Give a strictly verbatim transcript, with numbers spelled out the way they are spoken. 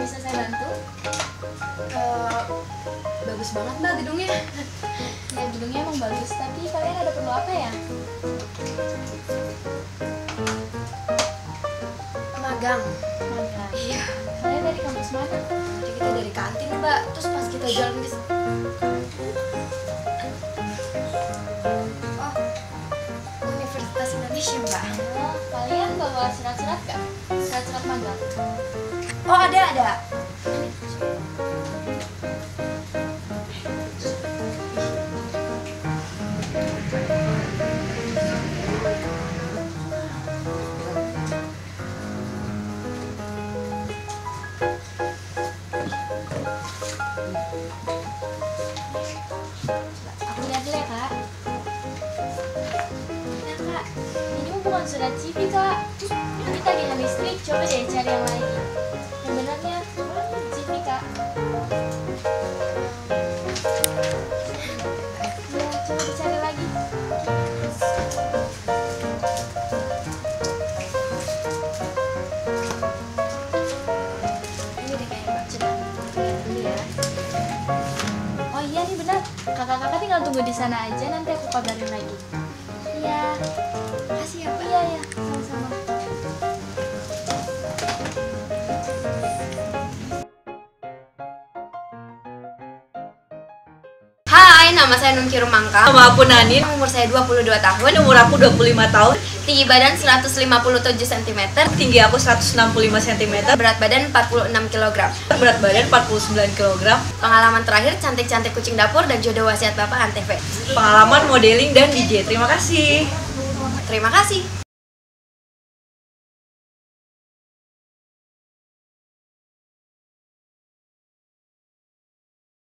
bisa saya bantu? Uh, bagus banget Mbak gedungnya. Ya gedungnya emang bagus, tapi kalian ada perlu apa ya? Magang. Magang. Iya. Kalian dari kampus mana? Jadi kita dari kantin Mbak, terus pas kita jalan ke Oh, Universitas Indonesia Mbak. Oh, kalian bawa surat-surat gak? Surat-surat magang? Oh ada ada. Aku lihat dulu ya kak. Ya kak, ini mah bukan surat C V kak. Ini tagihan listrik, coba deh cari yang lain. Yang benarnya C V kak. Ya, coba dicari lagi. Ini deh kayaknya Mbak, coba lihat dulu ya. Oh iya nih benar. Kakak-kakak tinggal tunggu di sana aja, nanti aku kabarin lagi. Iya. Makasih ya Mbak. Iya ya, sama-sama. Hai, nama saya Nungki Rumangka. Nama aku Nani, Umur saya dua puluh dua tahun. umur aku dua puluh lima tahun, Tinggi badan seratus lima puluh tujuh sentimeter. tinggi aku seratus enam puluh lima sentimeter, Berat badan empat puluh enam kilogram. berat badan empat puluh sembilan kilogram, Pengalaman terakhir cantik-cantik kucing dapur dan jodoh wasiat Bapak Antv. pengalaman modeling dan D J. Terima kasih. Terima kasih.